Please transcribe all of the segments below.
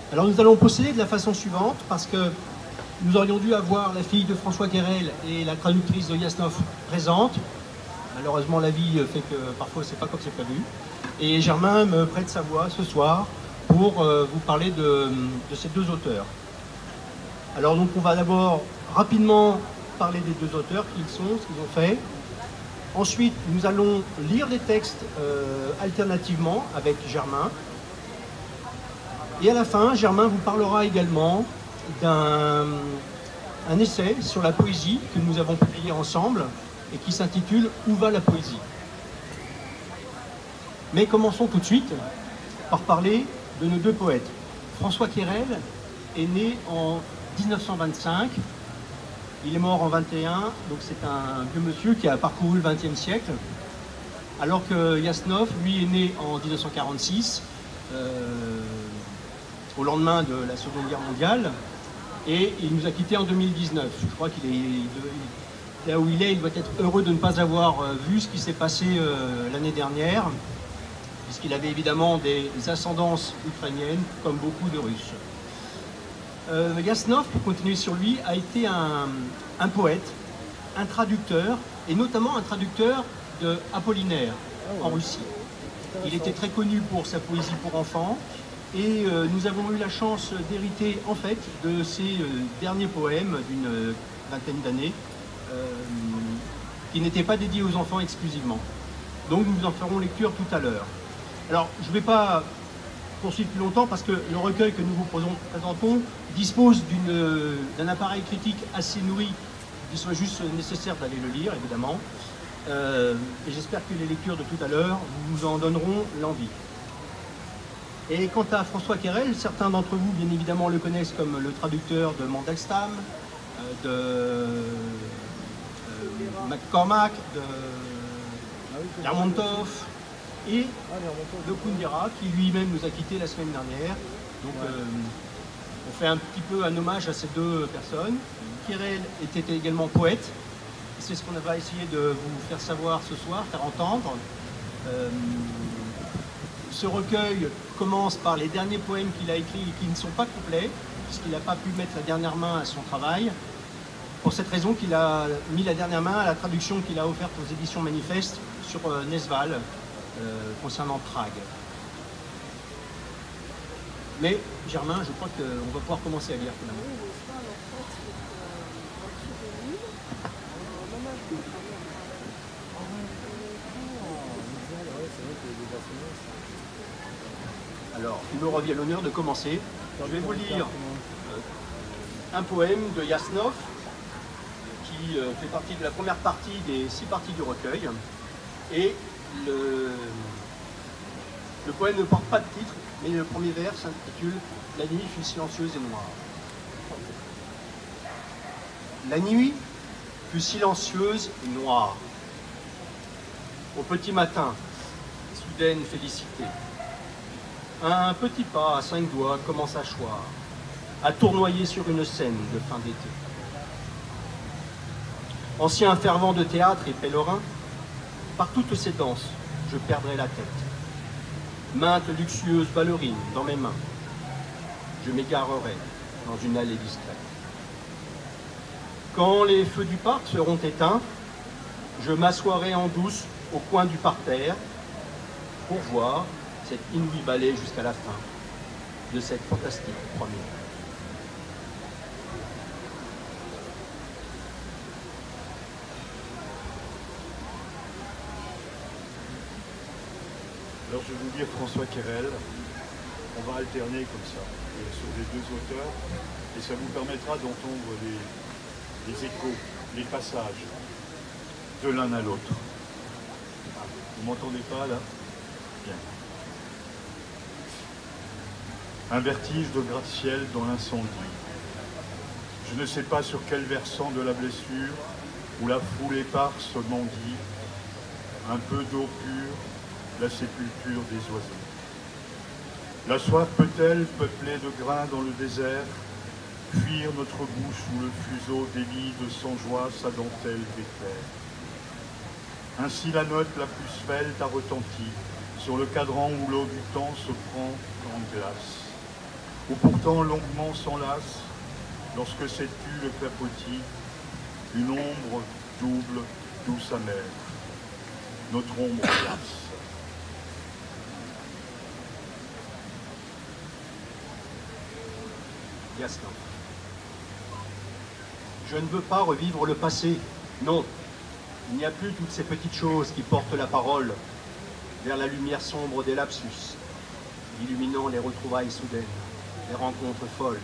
Alors nous allons procéder de la façon suivante, parce que nous aurions dû avoir la fille de François Querelle et la traductrice de Yasnov présentes. Malheureusement, la vie fait que parfois c'est pas comme c'est prévu. Et Germain me prête sa voix ce soir pour vous parler de ces deux auteurs. Alors donc on va d'abord rapidement parler des deux auteurs, qui ils sont, ce qu'ils ont fait. Ensuite, nous allons lire les textes alternativement avec Germain. Et à la fin, Germain vous parlera également d'un essai sur la poésie que nous avons publié ensemble et qui s'intitule « Où va la poésie ?» Mais commençons tout de suite par parler de nos deux poètes. François Querelle est né en 1925, il est mort en 21, donc c'est un vieux monsieur qui a parcouru le XXe siècle, alors que Yasnov, lui, est né en 1946, au lendemain de la Seconde Guerre mondiale, et il nous a quittés en 2019. Je crois qu'il est là où il doit être heureux de ne pas avoir vu ce qui s'est passé l'année dernière, puisqu'il avait évidemment des ascendances ukrainiennes, comme beaucoup de Russes. Yasnov, pour continuer sur lui, a été un poète, un traducteur, et notamment un traducteur de Apollinaire en Russie. Il était très connu pour sa poésie pour enfants, et nous avons eu la chance d'hériter en fait de ses derniers poèmes d'une vingtaine d'années, qui n'étaient pas dédiés aux enfants exclusivement. Donc nous en ferons lecture tout à l'heure. Alors je ne vais pas poursuivre plus longtemps parce que le recueil que nous vous présentons dispose d'un appareil critique assez nourri. Il soit juste nécessaire d'aller le lire, évidemment. Et j'espère que les lectures de tout à l'heure vous en donneront l'envie. Et quant à François Querelle, certains d'entre vous, bien évidemment, le connaissent comme le traducteur de Mandelstam, de McCormack, de Lermontov et de Kundera, qui lui-même nous a quittés la semaine dernière. Donc on fait un petit peu un hommage à ces deux personnes. Querelle était également poète. C'est ce qu'on va essayer de vous faire savoir ce soir, faire entendre. Ce recueil commence par les derniers poèmes qu'il a écrits et qui ne sont pas complets, puisqu'il n'a pas pu mettre la dernière main à son travail. Pour cette raison qu'il a mis la dernière main à la traduction qu'il a offerte aux éditions Manifeste sur Nesval, concernant Prague. Mais Germain, je crois qu'on va pouvoir commencer à lire finalement. Alors, il me revient l'honneur de commencer. Je vais vous lire un poème de Yasnov qui fait partie de la première partie des 6 parties du recueil. Et le poème ne porte pas de titre, mais le premier vers s'intitule « La nuit fut silencieuse et noire ». La nuit fut silencieuse et noire. Au petit matin, soudaine félicité. Un petit pas à 5 doigts commence à choir, à tournoyer sur une scène de fin d'été. Ancien fervent de théâtre et pèlerin, par toutes ces danses, je perdrai la tête. Maintes luxueuses ballerines dans mes mains, je m'égarerai dans une allée discrète. Quand les feux du parc seront éteints, je m'assoirai en douce au coin du parterre pour voir cet inouï ballet jusqu'à la fin de cette fantastique première. Alors je vais vous lire François Querelle. On va alterner comme ça sur les deux auteurs et ça vous permettra d'entendre les échos, les passages de l'un à l'autre. Vous m'entendez pas là? Bien. Un vertige de gratte-ciel dans l'incendie. Je ne sais pas sur quel versant de la blessure, où la foule éparse mendie, un peu d'eau pure, la sépulture des oiseaux. La soif peut-elle, peuplée de grains dans le désert, fuir notre bouche où le fuseau délie de sans joie sa dentelle d'éclair. Ainsi la note la plus svelte a retenti sur le cadran où l'eau du temps se prend en glace. où pourtant longuement s'enlace, lorsque s'étue le clapotis, une ombre double, douce amère, notre ombre glace. Gaston. Je ne veux pas revivre le passé, non. Il n'y a plus toutes ces petites choses qui portent la parole vers la lumière sombre des lapsus, illuminant les retrouvailles soudaines, les rencontres folles.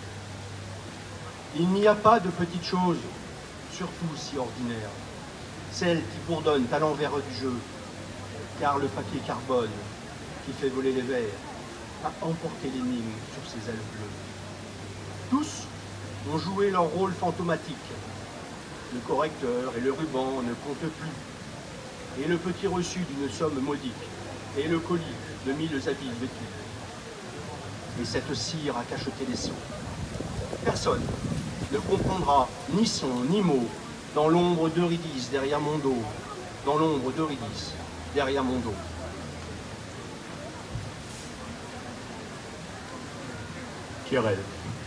Il n'y a pas de petites choses, surtout si ordinaires, celles qui bourdonnent à l'envers du jeu, car le papier carbone qui fait voler les vers a emporté l'énigme sur ses ailes bleues. Tous ont joué leur rôle fantomatique. Le correcteur et le ruban ne comptent plus. Et le petit reçu d'une somme modique, et le colis de 1000 habits vêtus. Et cette cire a cacheté les sons. Personne ne comprendra ni son ni mot dans l'ombre d'Eurydice derrière mon dos, dans l'ombre d'Eurydice derrière mon dos. Querelle.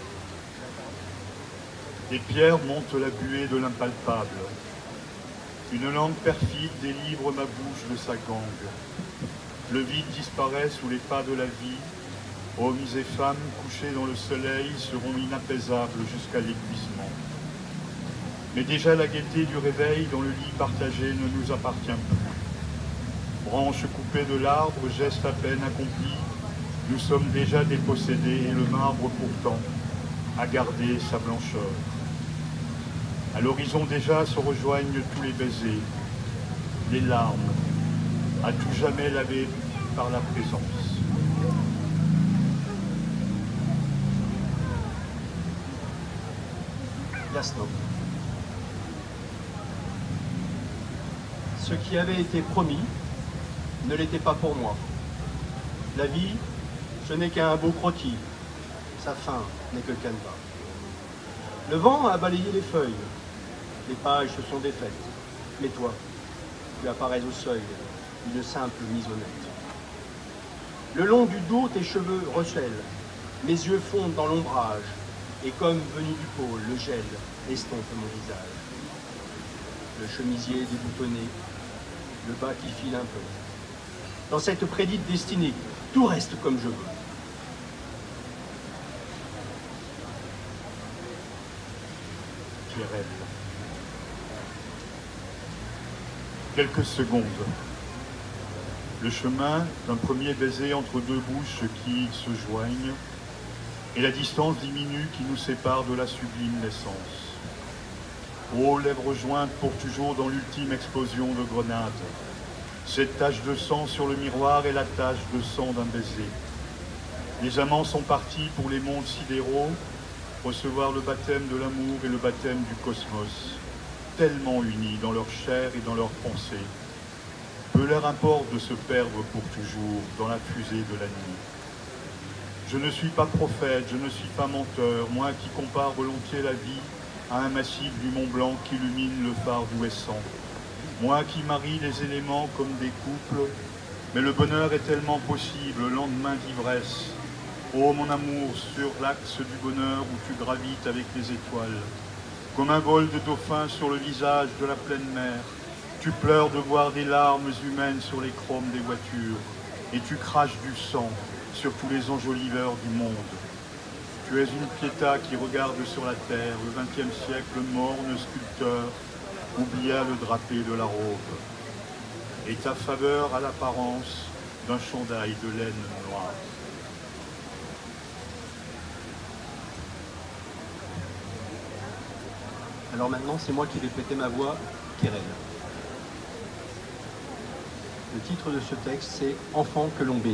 Des pierres montent la buée de l'impalpable. Une langue perfide délivre ma bouche de sa gangue. Le vide disparaît sous les pas de la vie. Hommes et femmes couchés dans le soleil seront inapaisables jusqu'à l'épuisement. Mais déjà la gaieté du réveil dans le lit partagé ne nous appartient plus. Branches coupées de l'arbre, geste à peine accompli, nous sommes déjà dépossédés et le marbre pourtant a gardé sa blancheur. À l'horizon déjà se rejoignent tous les baisers, les larmes, à tout jamais lavées par la présence. Gaston. Ce qui avait été promis ne l'était pas pour moi. La vie, ce n'est qu'un beau croquis. Sa fin n'est que canevas. Le vent a balayé les feuilles. Les pages se sont défaites. Mais toi, tu apparais au seuil, une simple mise honnête. Le long du dos, tes cheveux recèlent. Mes yeux fondent dans l'ombrage. Et comme venu du pôle, le gel estompe mon visage. Le chemisier déboutonné, le bas qui file un peu. Dans cette prédite destinée, tout reste comme je veux. Querelle. Quelques secondes. Le chemin d'un premier baiser entre deux bouches qui se joignent et la distance diminue qui nous sépare de la sublime naissance. Ô lèvres jointes pour toujours dans l'ultime explosion de grenade. Cette tache de sang sur le miroir est la tache de sang d'un baiser. Les amants sont partis pour les mondes sidéraux, recevoir le baptême de l'amour et le baptême du cosmos, tellement unis dans leur chair et dans leur pensée. Peu leur importe de se perdre pour toujours dans la fusée de la nuit. Je ne suis pas prophète, je ne suis pas menteur, moi qui compare volontiers la vie à un massif du Mont Blanc qui illumine le phare d'Ouessant. Moi qui marie les éléments comme des couples, mais le bonheur est tellement possible, lendemain d'ivresse. Ô mon amour, sur l'axe du bonheur où tu gravites avec les étoiles, comme un vol de dauphin sur le visage de la pleine mer, tu pleures de voir des larmes humaines sur les chromes des voitures, et tu craches du sang sur tous les enjoliveurs du monde. Tu es une Pietà qui regarde sur la terre, le XXe siècle morne sculpteur, oublia le drapé de la robe. Et ta faveur a l'apparence d'un chandail de laine noire. Alors maintenant, c'est moi qui vais péter ma voix, Querelle. Le titre de ce texte, c'est « Enfant que l'on bénit ».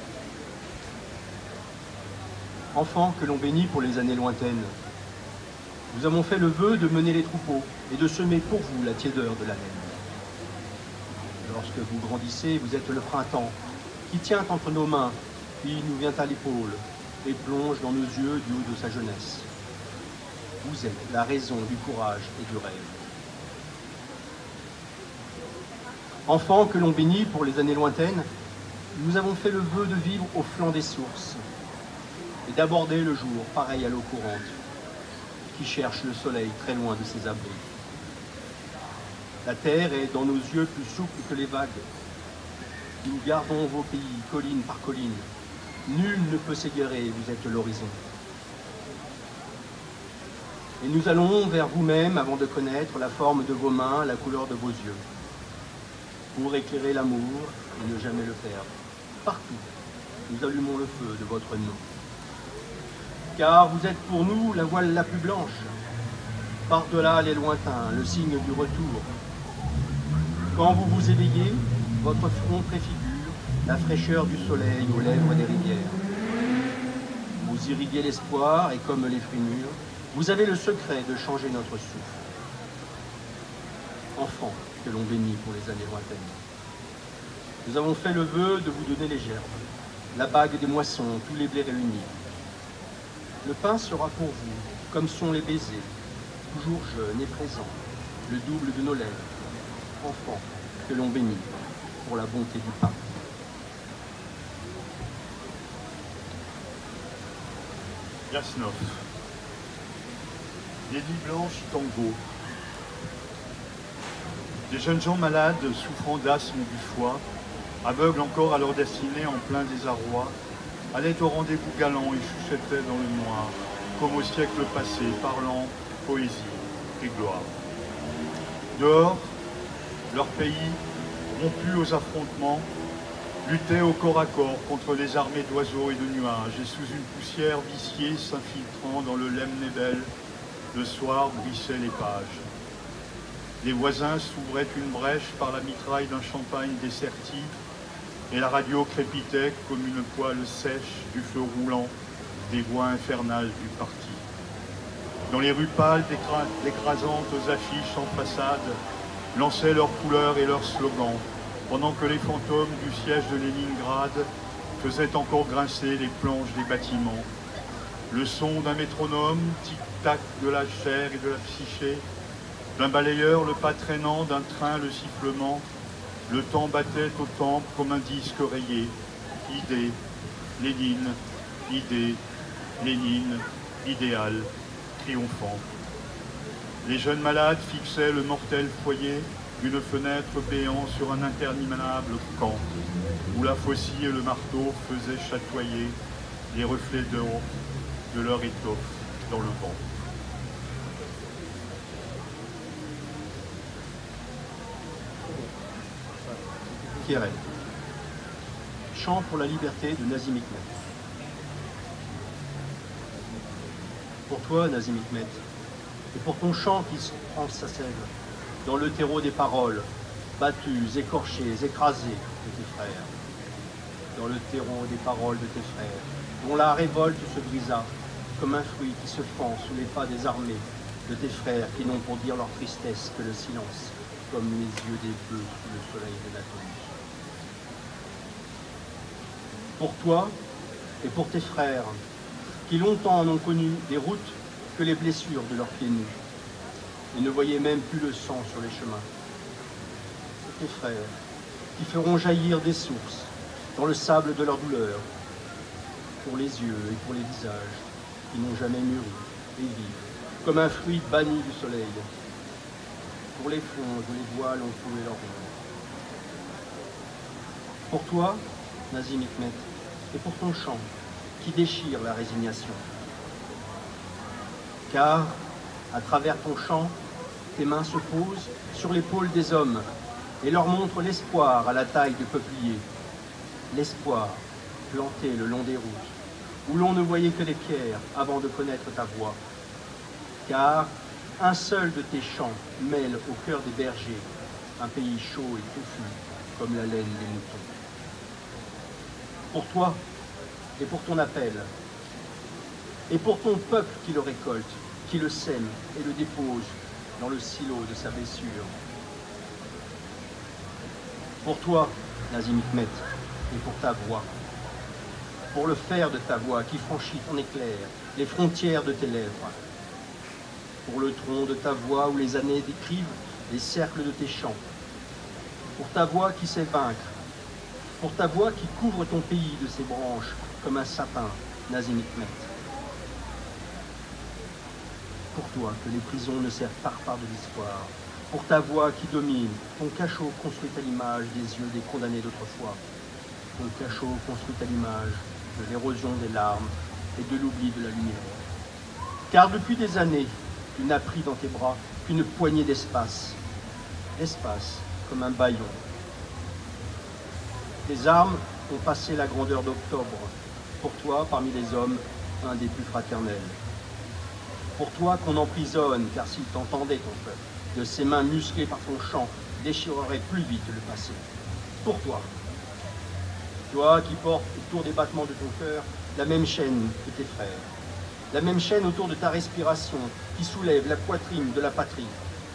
Enfants que l'on bénit pour les années lointaines, nous avons fait le vœu de mener les troupeaux et de semer pour vous la tiédeur de la laine. Lorsque vous grandissez, vous êtes le printemps qui tient entre nos mains, puis nous vient à l'épaule et plonge dans nos yeux du haut de sa jeunesse. Vous êtes la raison du courage et du rêve. Enfants que l'on bénit pour les années lointaines, nous avons fait le vœu de vivre au flanc des sources. et d'aborder le jour, pareil à l'eau courante, qui cherche le soleil très loin de ses abris. La terre est dans nos yeux plus souple que les vagues. Nous gardons vos pays, colline par colline. Nul ne peut s'égarer, vous êtes l'horizon. Et nous allons vers vous-même avant de connaître la forme de vos mains, la couleur de vos yeux, pour éclairer l'amour et ne jamais le perdre. Partout, nous allumons le feu de votre nom. Car vous êtes pour nous la voile la plus blanche, par-delà les lointains, le signe du retour. Quand vous vous éveillez, votre front préfigure la fraîcheur du soleil aux lèvres des rivières. Vous irriguez l'espoir et comme les fruits mûrs, vous avez le secret de changer notre souffle. Enfants que l'on bénit pour les années lointaines. Nous avons fait le vœu de vous donner les gerbes, la bague des moissons, tous les blés réunis. Le pain sera pour vous, comme sont les baisers, toujours jeunes et présents, le double de nos lèvres. Enfants que l'on bénit pour la bonté du pain. Yasnov. Les nuits blanches tango. Des jeunes gens malades, souffrant d'asthme du foie, aveugles encore à leur destinée en plein désarroi, allaient au rendez-vous galant et chuchotaient dans le noir, comme au siècle passé, parlant poésie et gloire. Dehors, leur pays, rompu aux affrontements, luttait au corps à corps contre les armées d'oiseaux et de nuages, et sous une poussière viciée s'infiltrant dans le Lemnebel, le soir brissaient les pages. Les voisins s'ouvraient une brèche par la mitraille d'un champagne desserti, et la radio crépitait comme une poêle sèche du feu roulant des voix infernales du parti. Dans les rues pâles d'écrasantes affiches en façade, lançaient leurs couleurs et leurs slogans, pendant que les fantômes du siège de Leningrad faisaient encore grincer les planches des bâtiments. Le son d'un métronome, tic-tac de la chair et de la psyché, d'un balayeur le pas traînant, d'un train le sifflement, le temps battait au temple comme un disque rayé. Idée, Lénine, idée, Lénine, idéal, triomphant. Les jeunes malades fixaient le mortel foyer d'une fenêtre béant sur un interminable camp, où la faucille et le marteau faisaient chatoyer les reflets d'or de leur étoffe dans le vent. Kierel. Chant pour la liberté de Nazim Hikmet. Pour toi, Nazim Hikmet, et pour ton chant qui prend sa sève dans le terreau des paroles, battus, écorchés, écrasés de tes frères, dans le terreau des paroles de tes frères, dont la révolte se brisa comme un fruit qui se fend sous les pas des armées de tes frères qui n'ont pour dire leur tristesse que le silence, comme les yeux des bœufs sous le soleil de l'Atome. Pour toi et pour tes frères, qui longtemps n'ont connu des routes que les blessures de leurs pieds nus, et ne voyaient même plus le sang sur les chemins. Tes frères, qui feront jaillir des sources dans le sable de leur douleur, pour les yeux et pour les visages, qui n'ont jamais mûri et vivent, comme un fruit banni du soleil, pour les fronges où les voiles ont trouvé leur ombre. Pour toi, Nazim Hikmet, et pour ton chant, qui déchire la résignation. Car, à travers ton chant, tes mains se posent sur l'épaule des hommes et leur montrent l'espoir à la taille de peuplier. L'espoir planté le long des routes, où l'on ne voyait que les pierres avant de connaître ta voix. Car un seul de tes chants mêle au cœur des bergers un pays chaud et touffu comme la laine des moutons. Pour toi et pour ton appel, et pour ton peuple qui le récolte, qui le sème et le dépose dans le silo de sa blessure. Pour toi, Nazim Hikmet, et pour ta voix, pour le fer de ta voix qui franchit en éclair les frontières de tes lèvres, pour le tronc de ta voix où les années décrivent les cercles de tes chants, pour ta voix qui sait vaincre, pour ta voix qui couvre ton pays de ses branches comme un sapin Nazim Hikmet. Pour toi, que les prisons ne servent pas part de l'histoire. Pour ta voix qui domine, ton cachot construit à l'image des yeux des condamnés d'autrefois. Ton cachot construit à l'image de l'érosion des larmes et de l'oubli de la lumière. Car depuis des années, tu n'as pris dans tes bras qu'une poignée d'espace. L'espace comme un bâillon. Tes armes ont passé la grandeur d'octobre. Pour toi, parmi les hommes, un des plus fraternels. Pour toi qu'on emprisonne, car s'il t'entendait ton peuple, de ses mains musclées par ton chant, déchirerait plus vite le passé. Pour toi. Toi qui portes autour des battements de ton cœur la même chaîne que tes frères. La même chaîne autour de ta respiration qui soulève la poitrine de la patrie.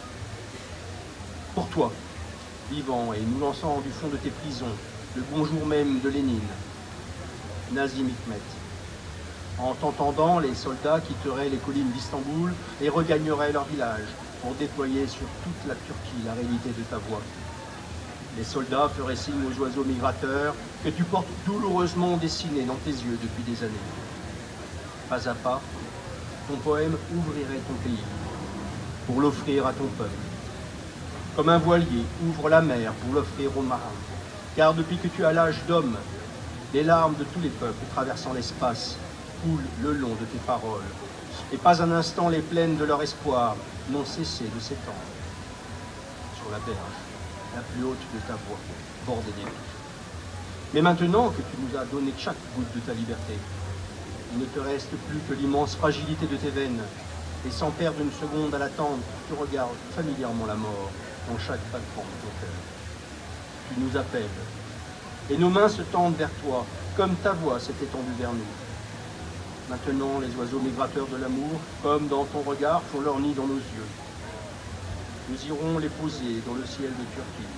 Pour toi, vivant et nous lançant du fond de tes prisons, le bonjour même de Lénine, Nazim Hikmet. En t'entendant, les soldats quitteraient les collines d'Istanbul et regagneraient leur village pour déployer sur toute la Turquie la réalité de ta voix. Les soldats feraient signe aux oiseaux migrateurs que tu portes douloureusement dessinés dans tes yeux depuis des années. Pas à pas, ton poème ouvrirait ton pays pour l'offrir à ton peuple. Comme un voilier ouvre la mer pour l'offrir aux marins. Car depuis que tu as l'âge d'homme, les larmes de tous les peuples traversant l'espace coulent le long de tes paroles. Et pas un instant les plaines de leur espoir n'ont cessé de s'étendre. Sur la berge, la plus haute de ta voix, bordée des vies. Mais maintenant que tu nous as donné chaque goutte de ta liberté, il ne te reste plus que l'immense fragilité de tes veines. Et sans perdre une seconde à l'attendre, tu regardes familièrement la mort dans chaque battement de ton cœur. Tu nous appelles, et nos mains se tendent vers toi, comme ta voix s'est étendue vers nous. Maintenant, les oiseaux migrateurs de l'amour, comme dans ton regard, font leur nid dans nos yeux. Nous irons les poser dans le ciel de Turquie.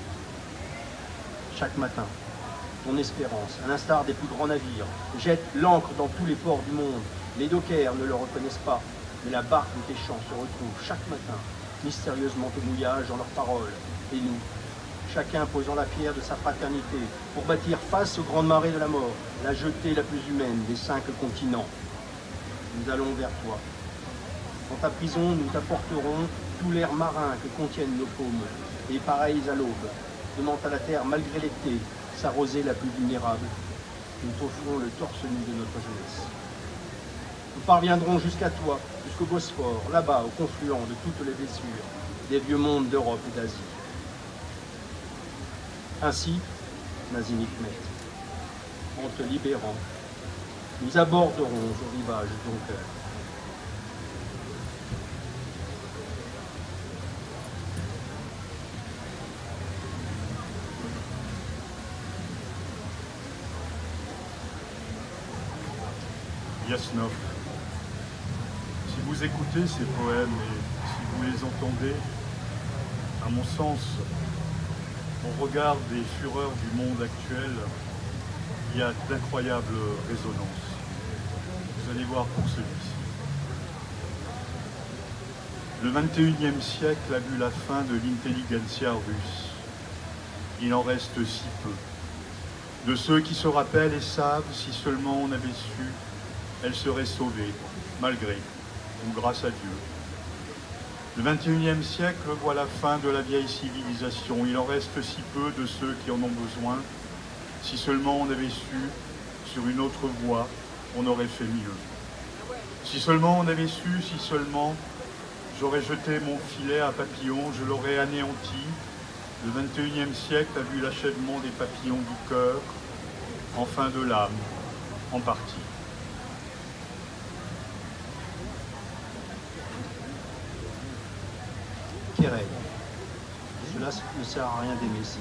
Chaque matin, ton espérance, à l'instar des plus grands navires, jette l'ancre dans tous les ports du monde. Les dockers ne le reconnaissent pas, mais la barque de tes chants se retrouve chaque matin, mystérieusement au mouillage dans leurs paroles. Et nous, chacun posant la pierre de sa fraternité pour bâtir face aux grandes marées de la mort, la jetée la plus humaine des 5 continents. Nous allons vers toi. Dans ta prison, nous t'apporterons tout l'air marin que contiennent nos paumes, et pareils à l'aube, donnant à la terre, malgré l'été, sa rosée la plus vulnérable. Nous t'offrons le torse nu de notre jeunesse. Nous parviendrons jusqu'à toi, jusqu'au Bosphore, là-bas, au confluent de toutes les blessures, des vieux mondes d'Europe et d'Asie. Ainsi, Nazim Hikmet, en te libérant, nous aborderons au rivage de ton cœur. Yasnov, si vous écoutez ces poèmes et si vous les entendez, à mon sens, au regard des fureurs du monde actuel, il y a d'incroyables résonances. Vous allez voir pour celui-ci. Le 21e siècle a vu la fin de l'intelligentsia russe. Il en reste si peu. De ceux qui se rappellent et savent, si seulement on avait su, elle serait sauvée, malgré ou grâce à Dieu. Le 21e siècle voit la fin de la vieille civilisation. Il en reste si peu de ceux qui en ont besoin. Si seulement on avait su, sur une autre voie, on aurait fait mieux. Si seulement on avait su, si seulement j'aurais jeté mon filet à papillons, je l'aurais anéanti. Le 21e siècle a vu l'achèvement des papillons du cœur, enfin de l'âme, en partie. Querelle. Cela ne sert à rien d'aimer si.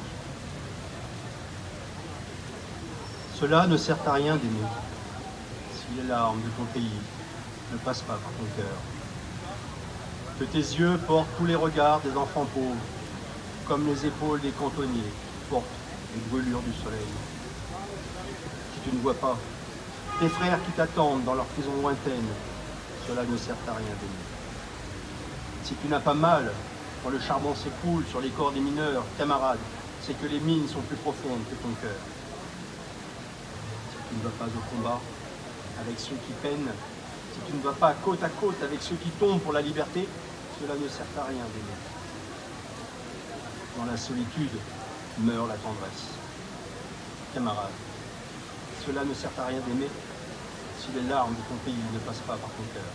Cela ne sert à rien d'aimer si les larmes de ton pays ne passent pas par ton cœur. Que tes yeux portent tous les regards des enfants pauvres, comme les épaules des cantonniers portent les brûlures du soleil. Si tu ne vois pas tes frères qui t'attendent dans leur prison lointaine, cela ne sert à rien d'aimer. Si tu n'as pas mal quand le charbon s'écoule sur les corps des mineurs, camarades, c'est que les mines sont plus profondes que ton cœur. Si tu ne vas pas au combat, avec ceux qui peinent, si tu ne vas pas côte à côte avec ceux qui tombent pour la liberté, cela ne sert à rien d'aimer. Dans la solitude meurt la tendresse. Camarade, cela ne sert à rien d'aimer si les larmes de ton pays ne passent pas par ton cœur.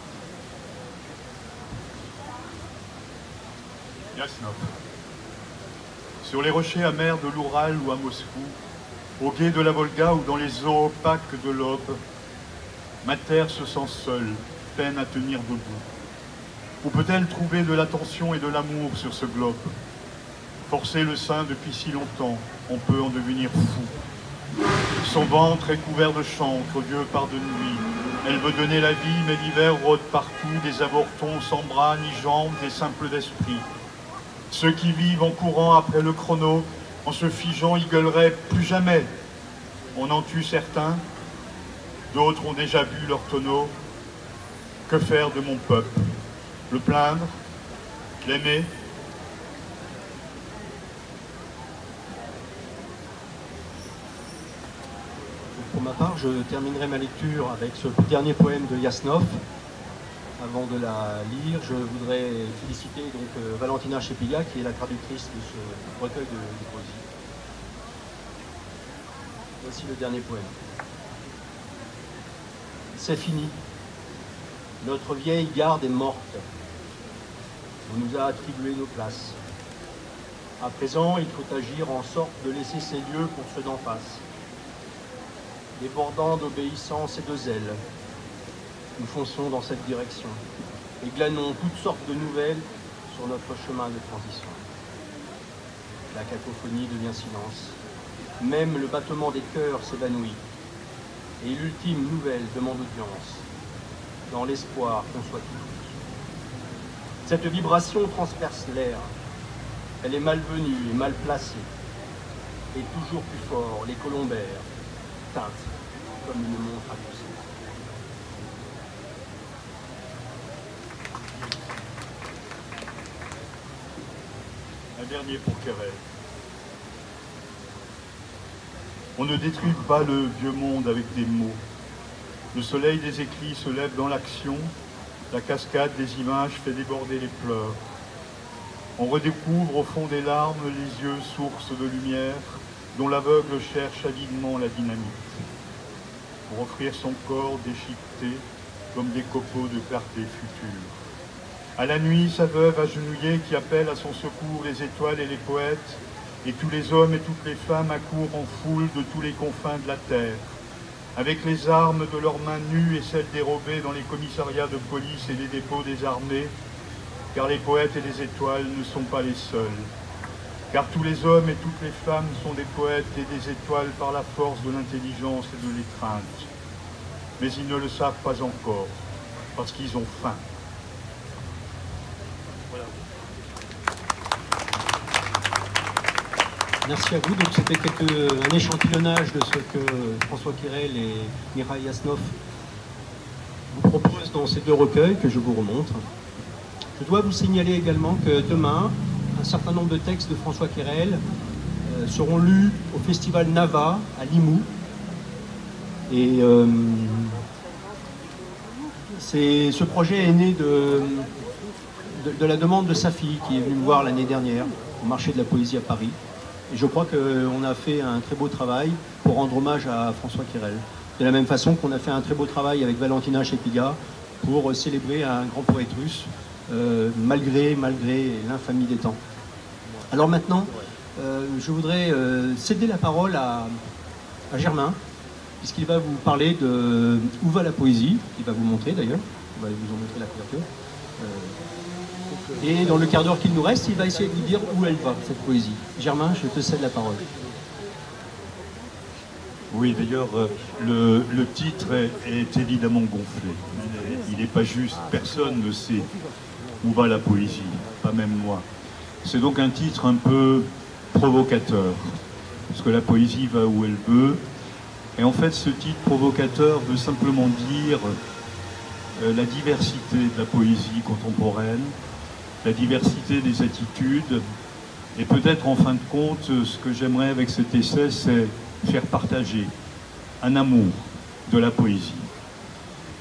Yasnov. Sur les rochers amers de l'Oural ou à Moscou, au gué de la Volga ou dans les eaux opaques de l'Aube, ma terre se sent seule, peine à tenir debout. Où peut-elle trouver de l'attention et de l'amour sur ce globe? Forcer le sein depuis si longtemps, on peut en devenir fou. Son ventre est couvert de chancre, Dieu pardonne-lui. Elle veut donner la vie, mais l'hiver rôde partout, des avortons sans bras ni jambes, des simples d'esprit. Ceux qui vivent en courant après le chrono, en se figeant, y gueuleraient plus jamais. On en tue certains, d'autres ont déjà bu leur tonneau. Que faire de mon peuple? Le plaindre? L'aimer? Pour ma part, je terminerai ma lecture avec ce dernier poème de Yasnov. Avant de la lire, je voudrais féliciter donc Valentina Chepiga, qui est la traductrice de ce recueil de poésie. Voici le dernier poème. C'est fini. Notre vieille garde est morte. On nous a attribué nos places. À présent, il faut agir en sorte de laisser ces lieux pour ceux d'en face. Débordant d'obéissance et de zèle, nous fonçons dans cette direction et glanons toutes sortes de nouvelles sur notre chemin de transition. La cacophonie devient silence. Même le battement des cœurs s'évanouit. Et l'ultime nouvelle demande audience, dans l'espoir qu'on soit tous. Cette vibration transperce l'air. Elle est malvenue et mal placée. Et toujours plus fort, les colombaires teintent comme une montre à gousset. Un dernier pour Querelle. On ne détruit pas le vieux monde avec des mots. Le soleil des écrits se lève dans l'action, la cascade des images fait déborder les pleurs. On redécouvre au fond des larmes les yeux sources de lumière, dont l'aveugle cherche avidement la dynamite, pour offrir son corps déchiqueté comme des copeaux de clarté future. À la nuit, sa veuve agenouillée qui appelle à son secours les étoiles et les poètes, et tous les hommes et toutes les femmes accourent en foule de tous les confins de la terre, avec les armes de leurs mains nues et celles dérobées dans les commissariats de police et les dépôts des armées, car les poètes et les étoiles ne sont pas les seuls, car tous les hommes et toutes les femmes sont des poètes et des étoiles par la force de l'intelligence et de l'étreinte. Mais ils ne le savent pas encore, parce qu'ils ont faim. Voilà. Merci à vous. Donc c'était un échantillonnage de ce que François Querelle et Mikhail Yasnov vous proposent dans ces deux recueils que je vous remontre. Je dois vous signaler également que demain, un certain nombre de textes de François Querelle seront lus au festival Nava à Limoux. Et ce projet est né de la demande de sa fille qui est venue me voir l'année dernière au marché de la poésie à Paris. Et je crois qu'on a fait un très beau travail pour rendre hommage à François Querelle. De la même façon qu'on a fait un très beau travail avec Valentina Chepiga pour célébrer un grand poète russe, malgré l'infamie des temps. Alors maintenant, je voudrais céder la parole à Germain, puisqu'il va vous parler de Où va la poésie, il va vous montrer d'ailleurs, on va vous en montrer la couverture. Et dans le quart d'heure qu'il nous reste, il va essayer de vous dire où elle va, cette poésie. Germain, je te cède la parole. Oui, d'ailleurs, le titre est évidemment gonflé. Il n'est pas juste, personne ne sait où va la poésie, pas même moi. C'est donc un titre un peu provocateur, parce que la poésie va où elle veut. Et en fait, ce titre provocateur veut simplement dire la diversité de la poésie contemporaine, la diversité des attitudes, et peut-être en fin de compte, ce que j'aimerais avec cet essai, c'est faire partager un amour de la poésie.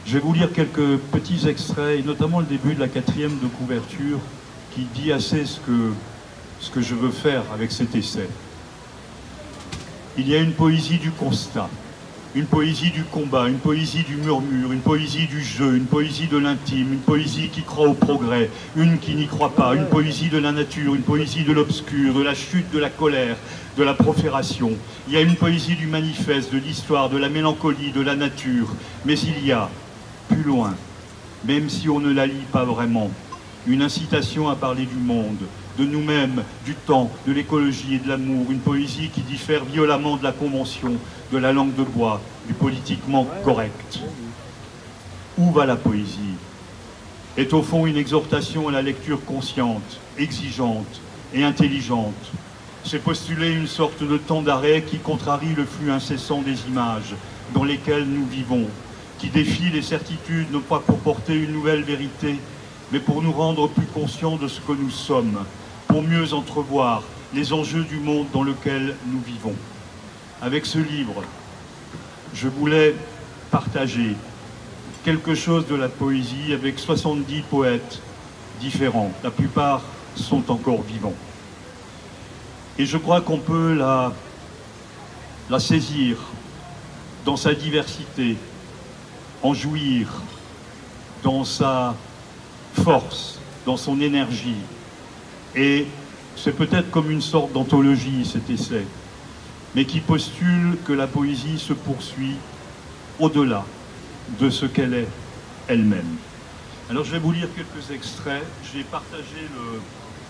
Je vais vous lire quelques petits extraits, et notamment le début de la 4e de couverture, qui dit assez ce que je veux faire avec cet essai. Il y a une poésie du constat, une poésie du combat, une poésie du murmure, une poésie du jeu, une poésie de l'intime, une poésie qui croit au progrès, une qui n'y croit pas, une poésie de la nature, une poésie de l'obscur, de la chute, de la colère, de la profération. Il y a une poésie du manifeste, de l'histoire, de la mélancolie, de la nature, mais il y a, plus loin, même si on ne la lit pas vraiment, une incitation à parler du monde, de nous-mêmes, du temps, de l'écologie et de l'amour, une poésie qui diffère violemment de la convention, de la langue de bois, du politiquement correct. Où va la poésie? Est au fond une exhortation à la lecture consciente, exigeante et intelligente. C'est postuler une sorte de temps d'arrêt qui contrarie le flux incessant des images dans lesquelles nous vivons, qui défie les certitudes non pas pour porter une nouvelle vérité, mais pour nous rendre plus conscients de ce que nous sommes, pour mieux entrevoir les enjeux du monde dans lequel nous vivons. Avec ce livre, je voulais partager quelque chose de la poésie avec 70 poètes différents. La plupart sont encore vivants. Et je crois qu'on peut la saisir dans sa diversité, en jouir dans sa force, dans son énergie. Et c'est peut-être comme une sorte d'anthologie cet essai, mais qui postule que la poésie se poursuit au-delà de ce qu'elle est elle-même. Alors je vais vous lire quelques extraits. J'ai partagé le...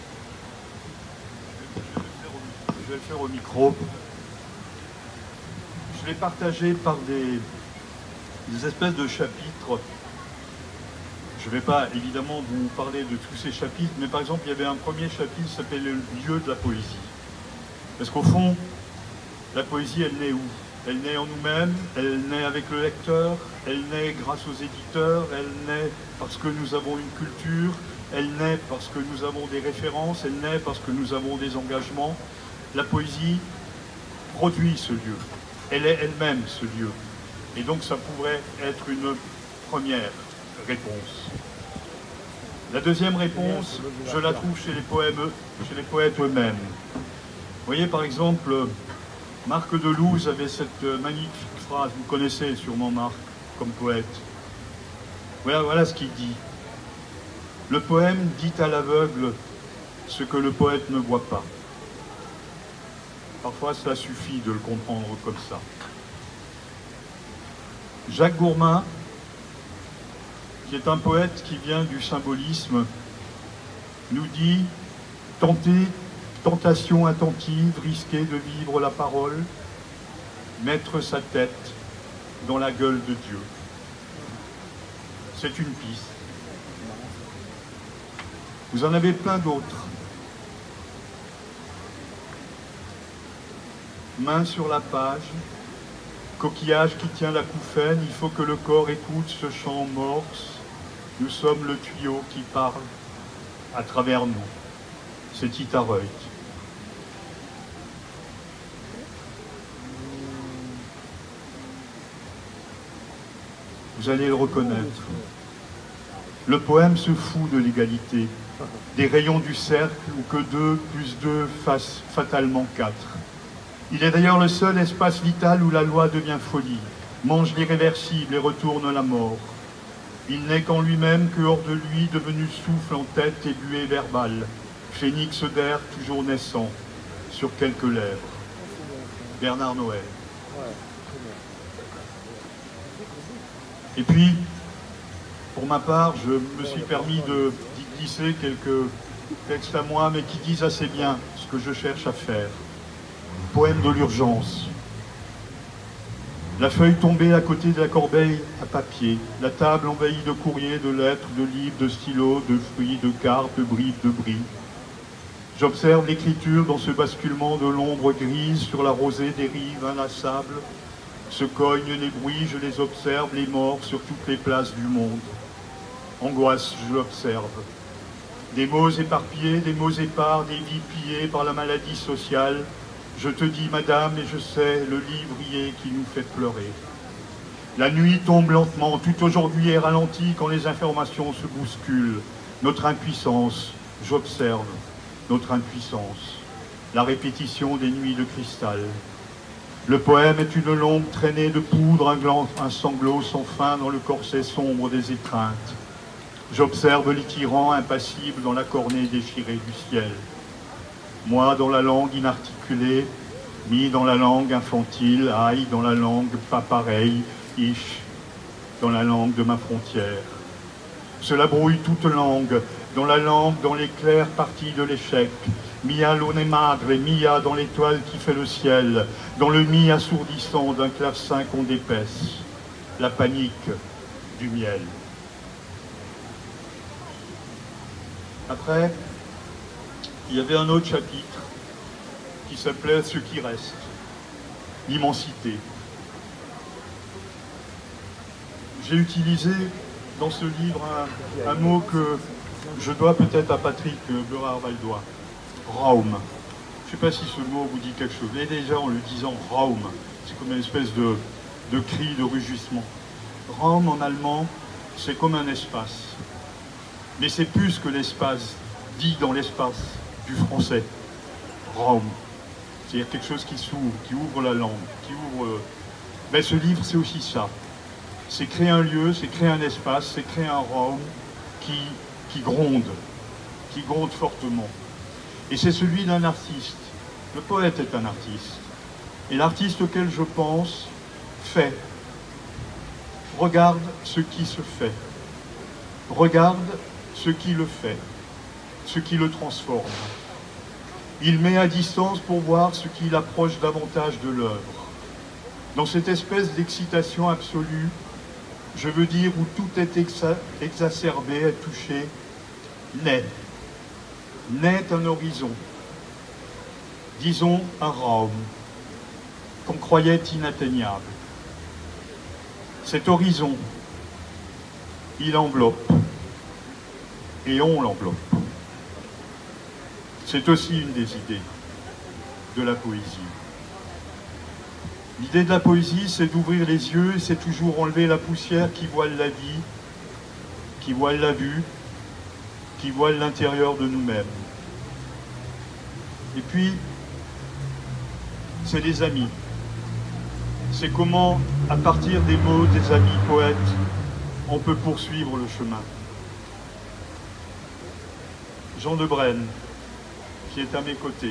Je vais le faire au micro. Je l'ai partagé par des espèces de chapitres. Je ne vais pas évidemment vous parler de tous ces chapitres, mais par exemple, il y avait un premier chapitre qui s'appelait le lieu de la poésie. Parce qu'au fond, la poésie, elle naît où? Elle naît en nous-mêmes, elle naît avec le lecteur, elle naît grâce aux éditeurs, elle naît parce que nous avons une culture, elle naît parce que nous avons des références, elle naît parce que nous avons des engagements. La poésie produit ce lieu. Elle est elle-même ce lieu. Et donc ça pourrait être une première réponse. La deuxième réponse, je la trouve chez les poètes eux-mêmes. Vous voyez par exemple, Marc Delouze avait cette magnifique phrase, vous connaissez sûrement Marc comme poète. Voilà ce qu'il dit. Le poème dit à l'aveugle ce que le poète ne voit pas. Parfois, ça suffit de le comprendre comme ça. Jacques Gourmin, qui est un poète qui vient du symbolisme, nous dit « tentation attentive, risquer de vivre la parole, mettre sa tête dans la gueule de Dieu. » C'est une piste. Vous en avez plein d'autres. Main sur la page, coquillage qui tient la couffaine, il faut que le corps écoute ce chant morse. Nous sommes le tuyau qui parle à travers nous. C'est Tita Reut. Vous allez le reconnaître. Le poème se fout de l'égalité, des rayons du cercle où que 2 plus 2 fassent fatalement 4. Il est d'ailleurs le seul espace vital où la loi devient folie, mange l'irréversible et retourne la mort. Il n'est qu'en lui-même que hors de lui, devenu souffle en tête et buée verbale, phénix d'air toujours naissant, sur quelques lèvres. Bernard Noël. Et puis, pour ma part, je me suis permis d'y glisser quelques textes à moi, mais qui disent assez bien ce que je cherche à faire. Poème de l'urgence. La feuille tombée à côté de la corbeille à papier, la table envahie de courriers, de lettres, de livres, de stylos, de fruits, de cartes, de briefs, de bris. J'observe l'écriture dans ce basculement de l'ombre grise sur la rosée des rives inlassables. Se cognent les bruits, je les observe, les morts sur toutes les places du monde. Angoisse, je l'observe. Des mots éparpillés, des mots épars, des vies pillées par la maladie sociale. Je te dis, madame, et je sais, le livrier qui nous fait pleurer. La nuit tombe lentement, tout aujourd'hui est ralenti quand les informations se bousculent. Notre impuissance, j'observe notre impuissance, la répétition des nuits de cristal. Le poème est une longue traînée de poudre, un sanglot sans fin dans le corset sombre des étreintes. J'observe les tyrans impassibles dans la cornée déchirée du ciel. Moi, dans la langue inarticulée, mi dans la langue infantile, aïe dans la langue pas pareille, ish dans la langue de ma frontière. Cela brouille toute langue, dans la langue, dans les claires parties de l'échec. Mia l'one madre, mia dans l'étoile qui fait le ciel, dans le mi assourdissant d'un clavecin qu'on dépaisse, la panique du miel. Après, il y avait un autre chapitre qui s'appelait « Ce qui reste », l'immensité. J'ai utilisé dans ce livre un mot que je dois peut-être à Patrick Beurard-Valdois, Raum. Je ne sais pas si ce mot vous dit quelque chose. Et déjà en le disant Raum, c'est comme une espèce de cri, de rugissement. Raum en allemand, c'est comme un espace. Mais c'est plus que l'espace dit dans l'espace du français. Raum. C'est-à-dire quelque chose qui s'ouvre, qui ouvre la langue, qui ouvre... Mais ce livre, c'est aussi ça. C'est créer un lieu, c'est créer un espace, c'est créer un Raum qui gronde fortement. Et c'est celui d'un artiste. Le poète est un artiste. Et l'artiste auquel je pense fait. Regarde ce qui se fait. Regarde ce qui le fait. Ce qui le transforme. Il met à distance pour voir ce qui l'approche davantage de l'œuvre. Dans cette espèce d'excitation absolue, je veux dire où tout est exacerbé, est touché, naît un horizon, disons un Raum, qu'on croyait inatteignable. Cet horizon, il enveloppe, et on l'enveloppe. C'est aussi une des idées de la poésie. L'idée de la poésie, c'est d'ouvrir les yeux, c'est toujours enlever la poussière qui voile la vie, qui voile la vue, qui voile l'intérieur de nous-mêmes. Et puis, c'est des amis. C'est comment, à partir des mots des amis poètes, on peut poursuivre le chemin. Jean de Brenne, qui est à mes côtés.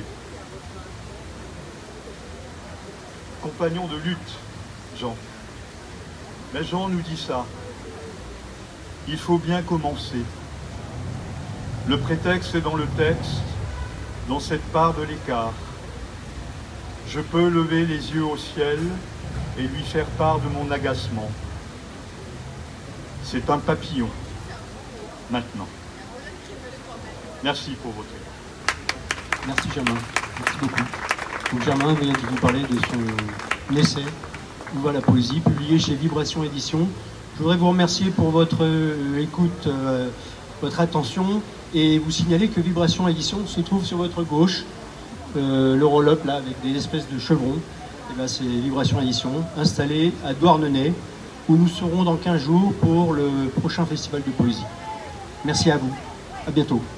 Compagnon de lutte, Jean. Mais Jean nous dit ça. Il faut bien commencer. Le prétexte est dans le texte, dans cette part de l'écart. Je peux lever les yeux au ciel et lui faire part de mon agacement. C'est un papillon, maintenant. Merci pour votre écoute. Merci Germain, merci beaucoup. Donc Germain vient de vous parler de son essai « Où va la poésie » publié chez Vibration Édition. Je voudrais vous remercier pour votre écoute, votre attention et vous signaler que Vibration Édition se trouve sur votre gauche, le roll-up là avec des espèces de chevrons. Et là c'est Vibration Édition, installé à Douarnenez, où nous serons dans 15 jours pour le prochain festival de poésie. Merci à vous, à bientôt.